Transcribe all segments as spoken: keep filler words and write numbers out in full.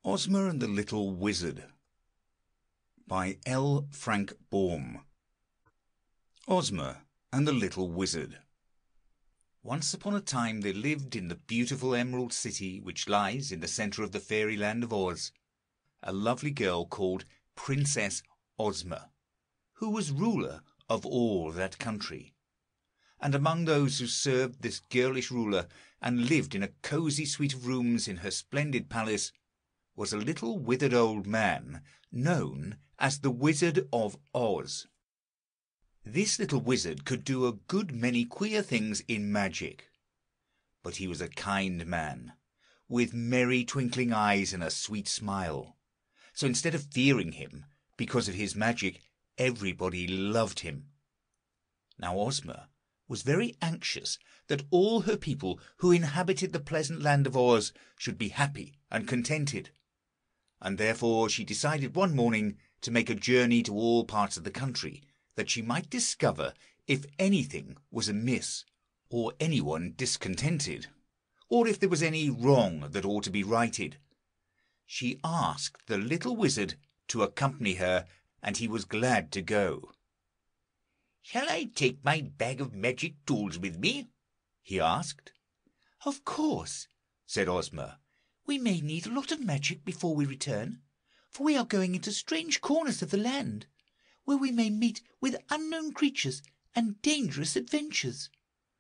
Ozma and the Little Wizard by L. Frank Baum. Ozma and the Little Wizard. Once upon a time there lived in the beautiful Emerald City, which lies in the centre of the fairyland of Oz, a lovely girl called Princess Ozma, who was ruler of all that country. And among those who served this girlish ruler and lived in a cosy suite of rooms in her splendid palace was a little withered old man known as the Wizard of Oz. This little wizard could do a good many queer things in magic, but he was a kind man, with merry twinkling eyes and a sweet smile. So instead of fearing him because of his magic, everybody loved him. Now Ozma was very anxious that all her people who inhabited the pleasant land of Oz should be happy and contented, and therefore she decided one morning to make a journey to all parts of the country, that she might discover if anything was amiss, or anyone discontented, or if there was any wrong that ought to be righted. She asked the little wizard to accompany her, and he was glad to go. "Shall I take my bag of magic tools with me?" he asked. "Of course," said Ozma. "We may need a lot of magic before we return, for we are going into strange corners of the land, where we may meet with unknown creatures and dangerous adventures."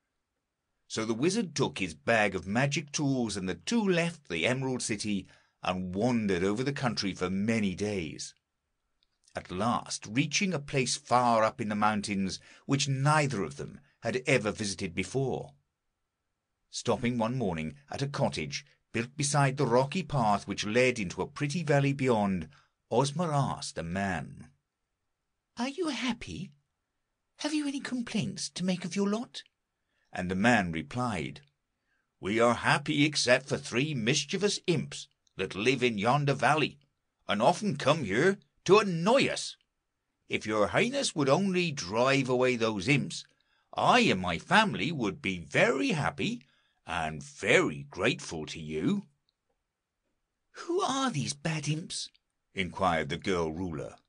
So the wizard took his bag of magic tools, and the two left the Emerald City and wandered over the country for many days, at last reaching a place far up in the mountains which neither of them had ever visited before. Stopping one morning at a cottage built beside the rocky path which led into a pretty valley beyond, Ozma asked a man, "Are you happy? Have you any complaints to make of your lot?" And the man replied, "We are happy except for three mischievous imps that live in yonder valley, and often come here to annoy us. If your highness would only drive away those imps, I and my family would be very happy and very grateful to you." "Who are these bad imps?" inquired the girl ruler.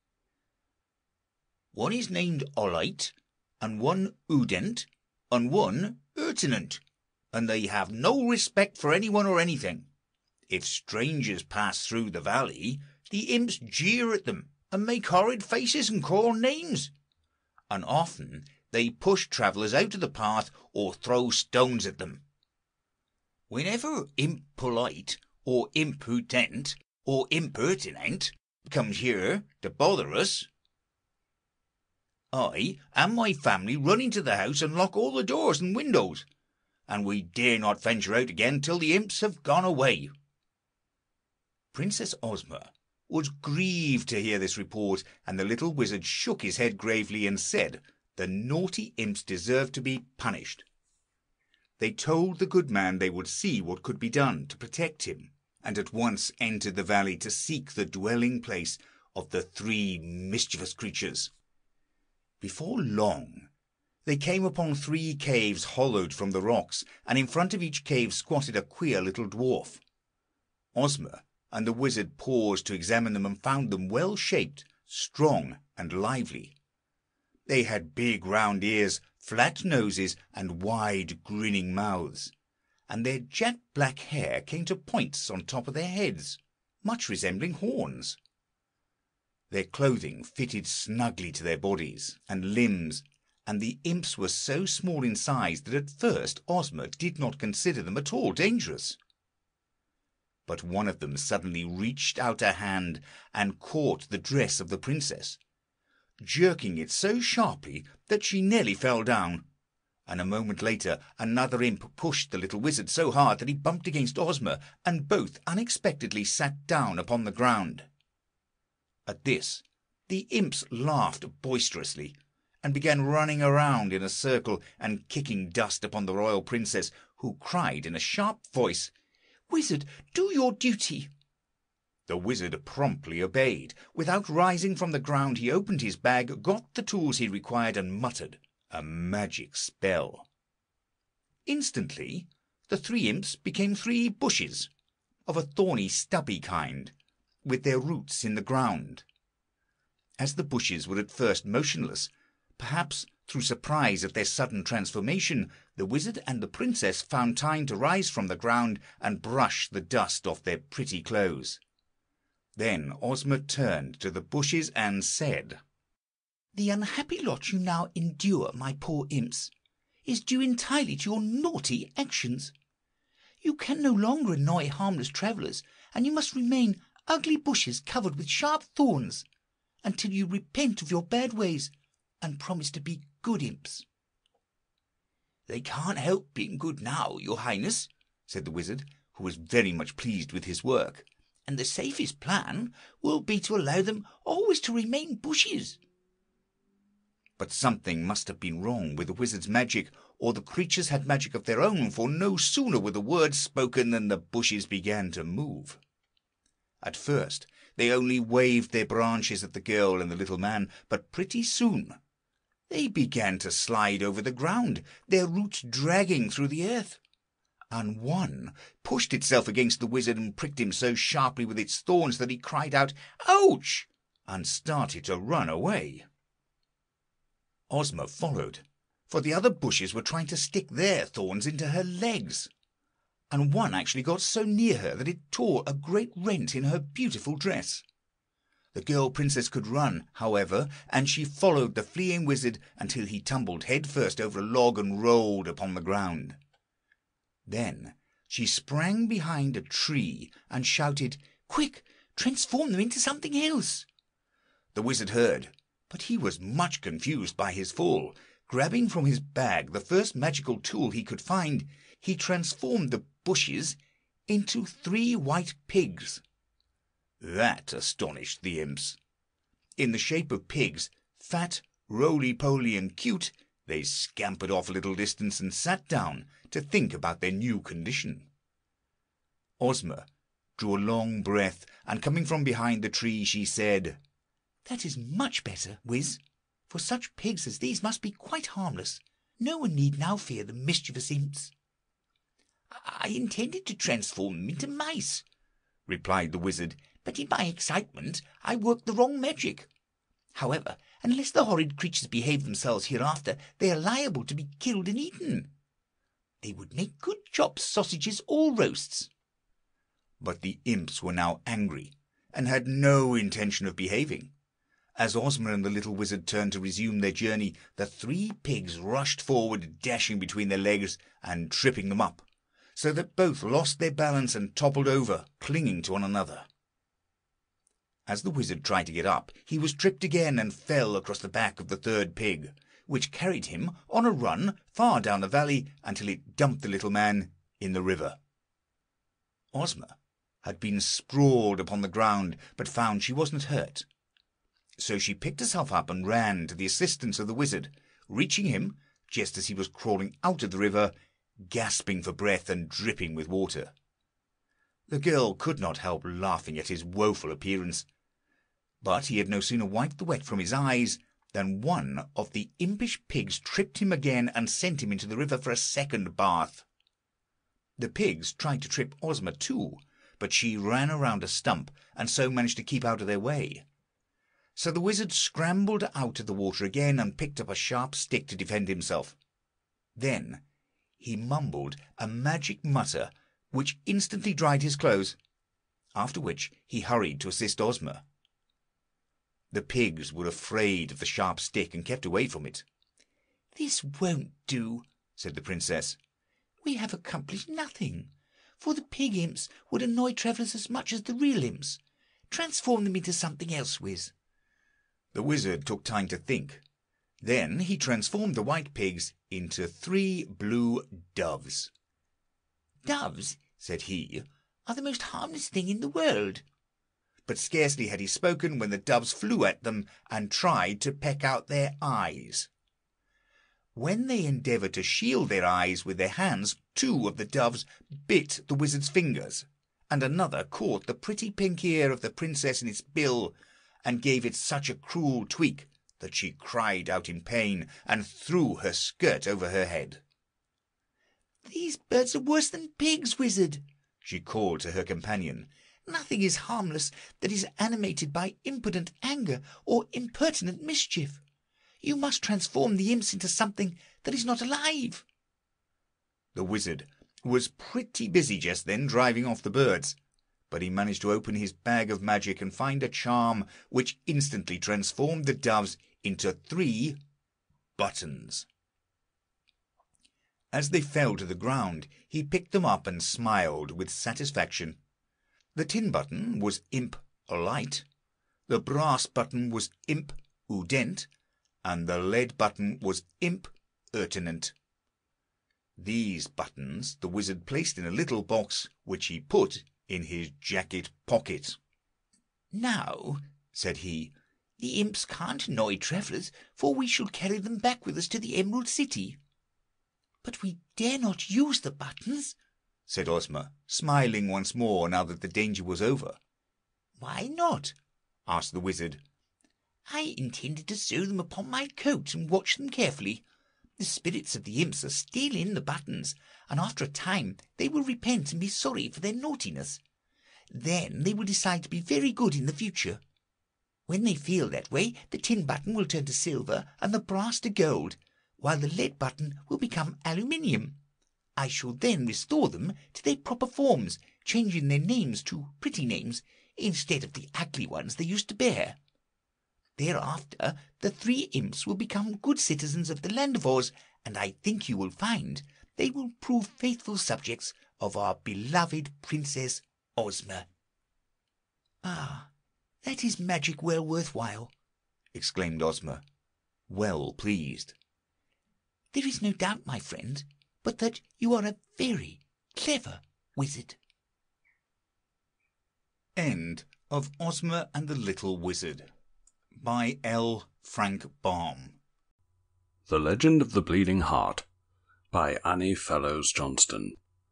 "One is named Olite, and one Udent, and one Urtinant, and they have no respect for anyone or anything. If strangers pass through the valley, the imps jeer at them and make horrid faces and call names, and often they push travellers out of the path or throw stones at them. Whenever Imp Polite, or Imp Utent, or Impertinent comes here to bother us, I and my family run into the house and lock all the doors and windows, and we dare not venture out again till the imps have gone away." Princess Ozma was grieved to hear this report, and the little wizard shook his head gravely and said the naughty imps deserved to be punished. They told the good man they would see what could be done to protect him, and at once entered the valley to seek the dwelling place of the three mischievous creatures. Before long they came upon three caves hollowed from the rocks, and in front of each cave squatted a queer little dwarf. Ozma and the wizard paused to examine them, and found them well shaped, strong, and lively. They had big round ears, flat noses, and wide grinning mouths, and their jet black hair came to points on top of their heads, much resembling horns. Their clothing fitted snugly to their bodies and limbs, and the imps were so small in size that at first Ozma did not consider them at all dangerous. But one of them suddenly reached out a hand and caught the dress of the princess, jerking it so sharply that she nearly fell down, and a moment later another imp pushed the little wizard so hard that he bumped against Ozma, and both unexpectedly sat down upon the ground. At this the imps laughed boisterously, and began running around in a circle and kicking dust upon the royal princess, who cried in a sharp voice, "Wizard, do your duty!" The wizard promptly obeyed. Without rising from the ground, he opened his bag, got the tools he required, and muttered a magic spell. Instantly the three imps became three bushes, of a thorny, stubby kind, with their roots in the ground. As the bushes were at first motionless, perhaps through surprise at their sudden transformation, the wizard and the princess found time to rise from the ground and brush the dust off their pretty clothes. Then Ozma turned to the bushes and said, "The unhappy lot you now endure, my poor imps, is due entirely to your naughty actions. You can no longer annoy harmless travellers, and you must remain ugly bushes covered with sharp thorns until you repent of your bad ways and promise to be good imps." "They can't help being good now, your highness," said the wizard, who was very much pleased with his work, "and the safest plan will be to allow them always to remain bushes." But something must have been wrong with the wizard's magic, or the creatures had magic of their own, for no sooner were the words spoken than the bushes began to move. At first they only waved their branches at the girl and the little man, but pretty soon they began to slide over the ground, their roots dragging through the earth, and one pushed itself against the wizard and pricked him so sharply with its thorns that he cried out, "Ouch!" and started to run away. Ozma followed, for the other bushes were trying to stick their thorns into her legs, and one actually got so near her that it tore a great rent in her beautiful dress. The girl princess could run, however, and she followed the fleeing wizard until he tumbled head first over a log and rolled upon the ground. Then she sprang behind a tree and shouted, "Quick, transform them into something else." The wizard heard, but he was much confused by his fall. Grabbing from his bag the first magical tool he could find, he transformed the bushes into three white pigs. That astonished the imps. In the shape of pigs, fat, roly-poly, and cute, they scampered off a little distance and sat down to think about their new condition. Ozma drew a long breath, and coming from behind the tree, she said, "That is much better, Wiz, for such pigs as these must be quite harmless. No one need now fear the mischievous imps." "I intended to transform them into mice," replied the wizard, "but in my excitement I worked the wrong magic. However, unless the horrid creatures behave themselves hereafter, they are liable to be killed and eaten. They would make good chops, sausages, or roasts." But the imps were now angry, and had no intention of behaving. As Ozma and the little wizard turned to resume their journey, the three pigs rushed forward, dashing between their legs and tripping them up, so that both lost their balance and toppled over, clinging to one another. As the wizard tried to get up, he was tripped again and fell across the back of the third pig, which carried him on a run far down the valley until it dumped the little man in the river. Ozma had been sprawled upon the ground, but found she wasn't hurt. So she picked herself up and ran to the assistance of the wizard, reaching him just as he was crawling out of the river, gasping for breath and dripping with water. The girl could not help laughing at his woeful appearance, but he had no sooner wiped the wet from his eyes than one of the impish pigs tripped him again and sent him into the river for a second bath. The pigs tried to trip Ozma too, but she ran around a stump and so managed to keep out of their way. So the wizard scrambled out of the water again and picked up a sharp stick to defend himself. Then he mumbled a magic mutter which instantly dried his clothes, after which he hurried to assist Ozma. The pigs were afraid of the sharp stick and kept away from it. "This won't do," said the princess. "We have accomplished nothing, for the pig imps would annoy travellers as much as the real imps. Transform them into something else, Wiz." The wizard took time to think. Then he transformed the white pigs into three blue doves. "Doves," said he, "are the most harmless thing in the world." But scarcely had he spoken when the doves flew at them and tried to peck out their eyes. When they endeavoured to shield their eyes with their hands, two of the doves bit the wizard's fingers, and another caught the pretty pink ear of the princess in its bill and gave it such a cruel tweak that she cried out in pain and threw her skirt over her head. "These birds are worse than pigs, wizard," she called to her companion. Nothing is harmless that is animated by impotent anger or impertinent mischief. You must transform the imps into something that is not alive." The wizard was pretty busy just then driving off the birds, but he managed to open his bag of magic and find a charm which instantly transformed the doves into three buttons. As they fell to the ground, he picked them up and smiled with satisfaction. The tin button was Imp Light, the brass button was Imp Udent, and the lead button was Imp Ertinent. These buttons the wizard placed in a little box, which he put in his jacket pocket. "Now," said he, "the imps can't annoy travellers, for we shall carry them back with us to the Emerald City." "But we dare not use the buttons," said Ozma, smiling once more now that the danger was over. "Why not?" asked the wizard. "I intended to sew them upon my coat and watch them carefully. The spirits of the imps are still in the buttons, and after a time they will repent and be sorry for their naughtiness. Then they will decide to be very good in the future. When they feel that way, the tin button will turn to silver and the brass to gold, while the lead button will become aluminium. I shall then restore them to their proper forms, changing their names to pretty names instead of the ugly ones they used to bear. Thereafter, the three imps will become good citizens of the land of Oz, and I think you will find they will prove faithful subjects of our beloved Princess Ozma." "Ah, that is magic well worth while," exclaimed Ozma, well pleased. "There is no doubt, my friend, but that you are a very clever wizard." End of Ozma and the Little Wizard by L. Frank Baum. The Legend of the Bleeding Heart by Annie Fellows Johnston.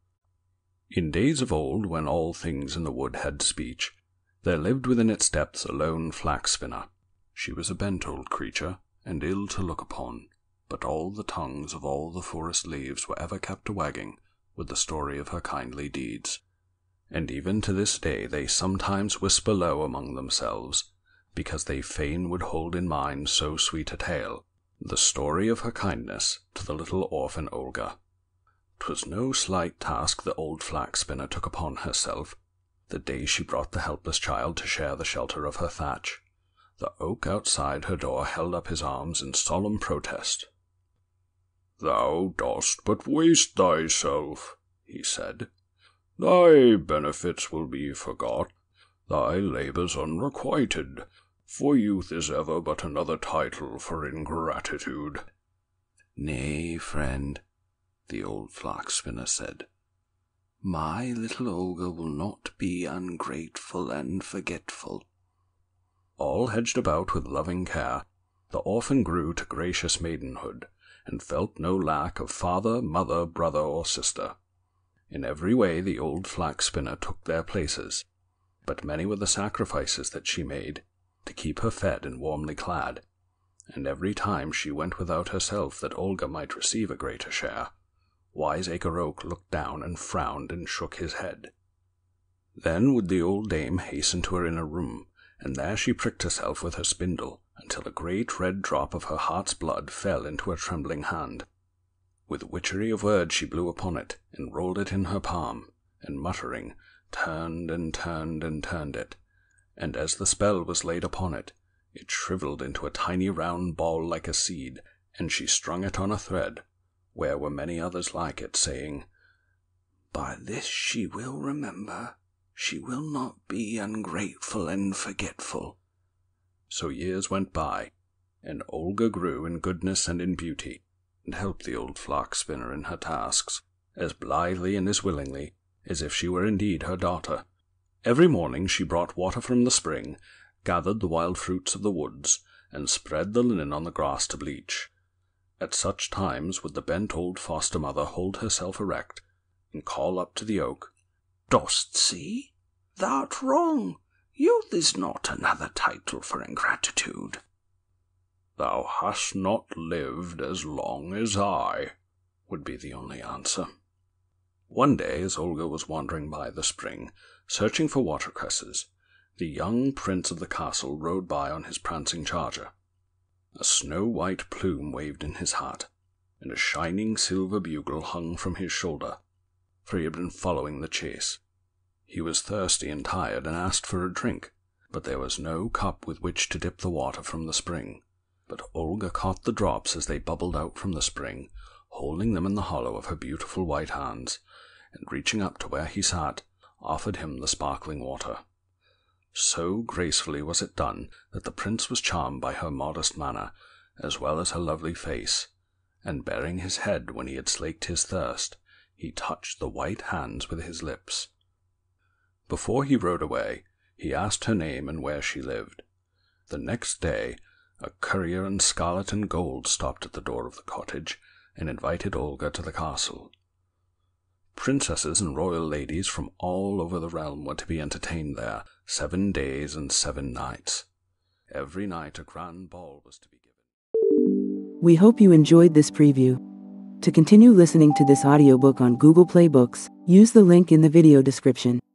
In days of old, when all things in the wood had speech, there lived within its depths a lone flax spinner. She was a bent old creature, and ill to look upon, but all the tongues of all the forest leaves were ever kept a-wagging with the story of her kindly deeds. And even to this day they sometimes whisper low among themselves, because they fain would hold in mind so sweet a tale, the story of her kindness to the little orphan Olga. 'Twas no slight task the old flax spinner took upon herself, the day she brought the helpless child to share the shelter of her thatch. The oak outside her door held up his arms in solemn protest. "Thou dost but waste thyself," he said. "Thy benefits will be forgot, thy labours unrequited, for youth is ever but another title for ingratitude." "Nay, friend," the old flax spinner said, "my little Olga will not be ungrateful and forgetful." All hedged about with loving care, the orphan grew to gracious maidenhood, and felt no lack of father, mother, brother, or sister. In every way the old flax spinner took their places, but many were the sacrifices that she made to keep her fed and warmly clad, and every time she went without herself that Olga might receive a greater share, Wiseacre Oak looked down and frowned and shook his head. Then would the old dame hasten to her inner room, and there she pricked herself with her spindle until a great red drop of her heart's blood fell into her trembling hand. With witchery of words she blew upon it, and rolled it in her palm, and muttering, turned and turned and turned it, and as the spell was laid upon it, it shriveled into a tiny round ball like a seed, and she strung it on a thread, where were many others like it, saying, "By this she will remember, she will not be ungrateful and forgetful." So years went by, and Olga grew in goodness and in beauty, and helped the old flax spinner in her tasks, as blithely and as willingly as if she were indeed her daughter. Every morning she brought water from the spring, gathered the wild fruits of the woods, and spread the linen on the grass to bleach. At such times would the bent old foster-mother hold herself erect, and call up to the oak, "Dost see? Thou'rt wrong. Youth is not another title for ingratitude." "Thou hast not lived as long as I," would be the only answer. One day, as Olga was wandering by the spring, searching for watercresses, the young prince of the castle rode by on his prancing charger. A snow-white plume waved in his hat, and a shining silver bugle hung from his shoulder, for he had been following the chase. He was thirsty and tired, and asked for a drink, but there was no cup with which to dip the water from the spring. But Olga caught the drops as they bubbled out from the spring, holding them in the hollow of her beautiful white hands, and reaching up to where he sat, offered him the sparkling water. So gracefully was it done that the prince was charmed by her modest manner, as well as her lovely face, and baring his head when he had slaked his thirst, he touched the white hands with his lips. Before he rode away, he asked her name and where she lived. The next day, a courier in scarlet and gold stopped at the door of the cottage, and invited Olga to the castle. Princesses and royal ladies from all over the realm were to be entertained there, seven days and seven nights. Every night a grand ball was to be given. We hope you enjoyed this preview. To continue listening to this audiobook on Google Play Books, use the link in the video description.